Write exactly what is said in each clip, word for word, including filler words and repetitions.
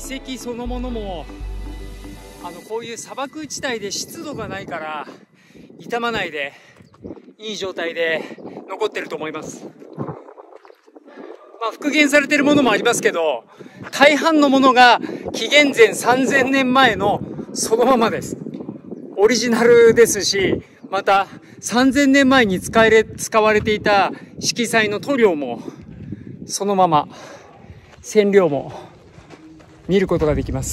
遺跡そのものもあのこういう砂漠地帯で湿度がないから傷まないでいい状態で残ってると思います。まあ復元されているものもありますけど、大半のものが紀元前さんぜんねんまえのそのままです。オリジナルですし、またさんぜんねんまえに使えれ使われていた色彩の塗料もそのまま、染料も見ることができます。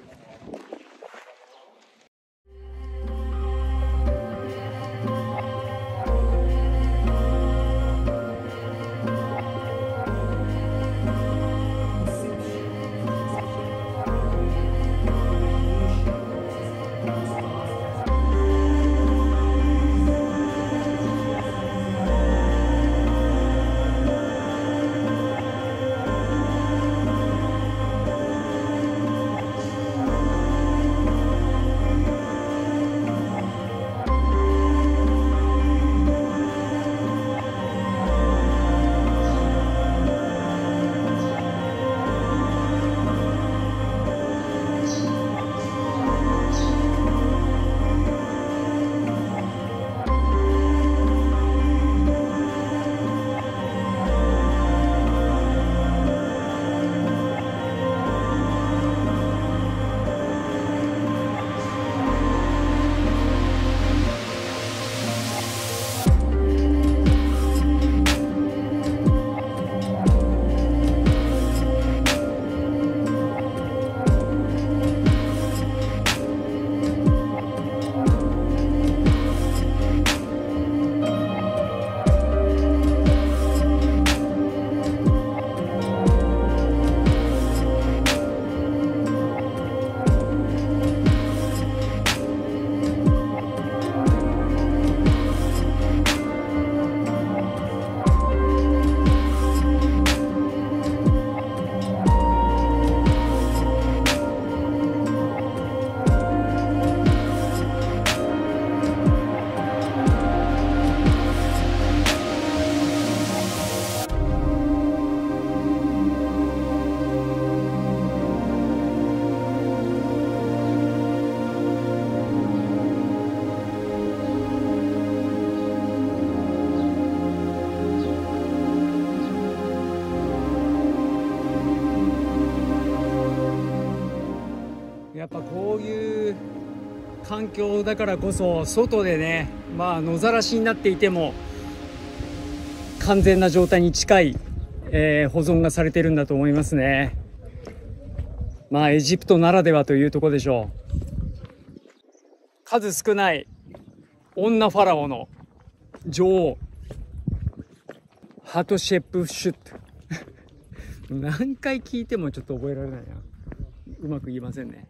やっぱこういう環境だからこそ、外でね、まあ野ざらしになっていても完全な状態に近い、えー、保存がされてるんだと思いますね。まあエジプトならではというところでしょう。数少ない女ファラオの女王ハトシェプシュット何回聞いてもちょっと覚えられないな、うまく言いませんね。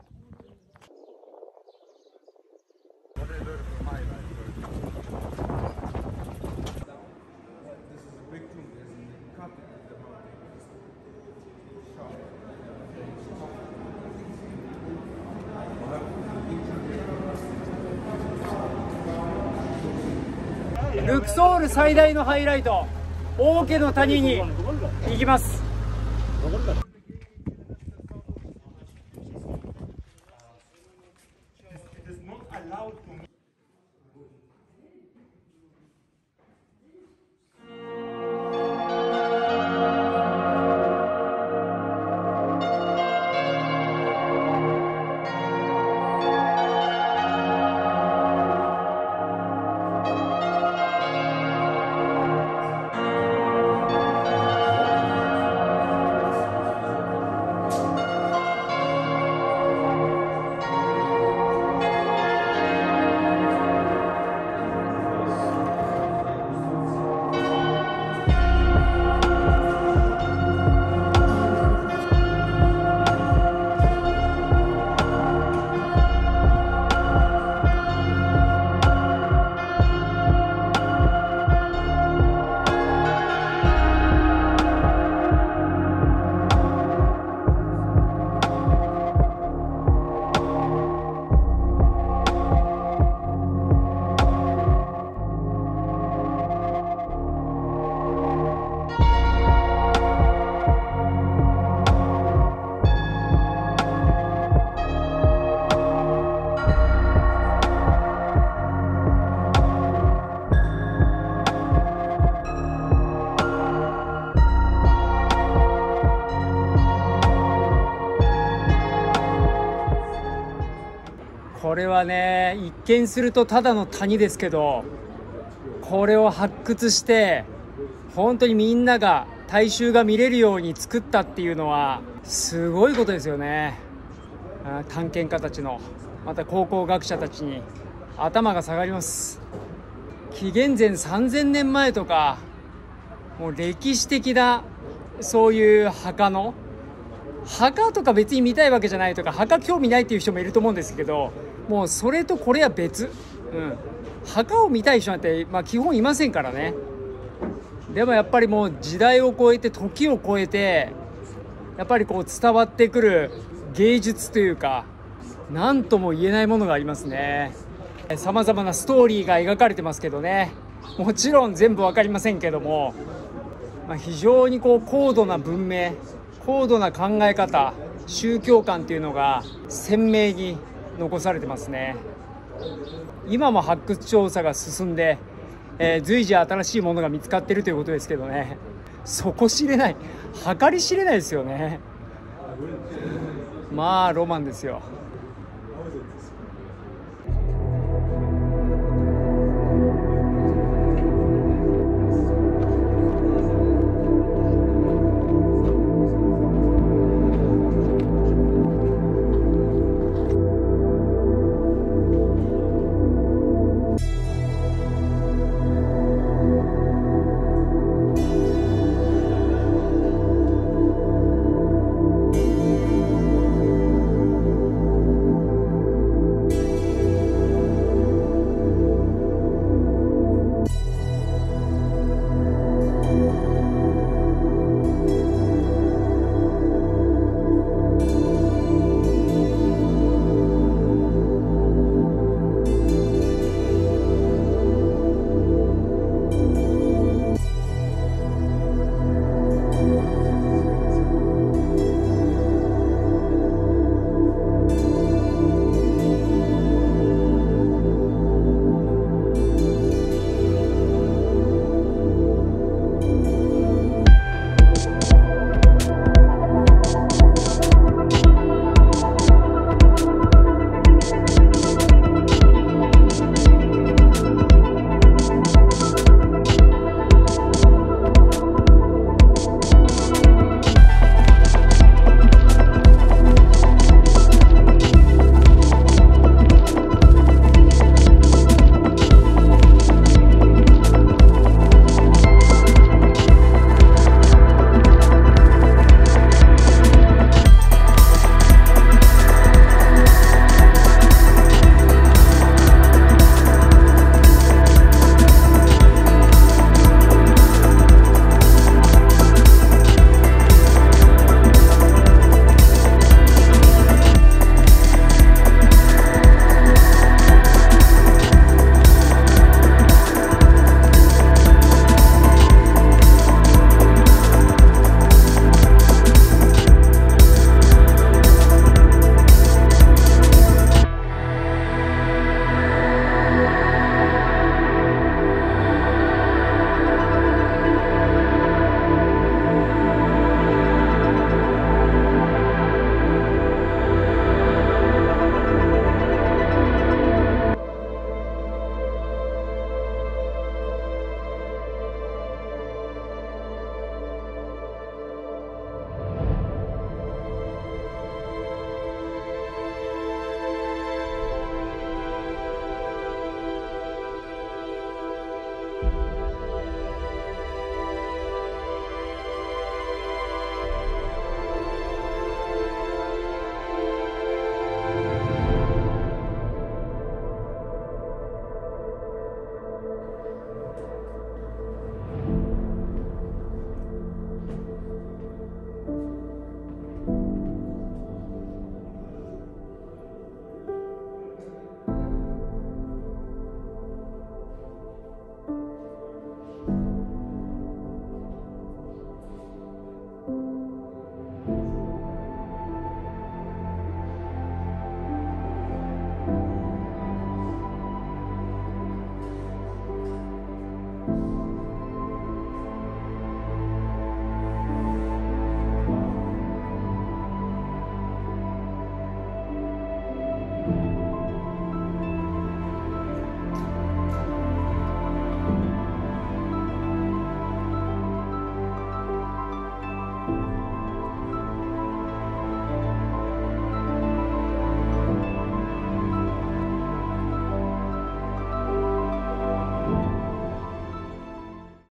ルクソール最大のハイライト、王家の谷に行きます。 これはね、一見するとただの谷ですけど、これを発掘して本当にみんなが大衆が見れるように作ったっていうのはすごいことですよね。探検家たちの、また考古学者たちに頭が下がります。紀元前さんぜんねんまえとか、もう歴史的なそういう墓の墓とか別に見たいわけじゃないとか、墓興味ないっていう人もいると思うんですけど、もうそれとこれは別、うん、墓を見たい人なんて、まあ、基本いませんからね。でもやっぱりもう時代を超えて時を超えてやっぱりこう伝わってくる芸術というか、何とも言えないものがありますね。さまざまなストーリーが描かれてますけどね、もちろん全部わかりませんけども、まあ、非常にこう高度な文明、高度な考え方、宗教観っていうのが鮮明に残されてますね。今も発掘調査が進んで、えー、随時新しいものが見つかっているということですけどね、底知れない、計り知れないですよね。まあロマンですよ。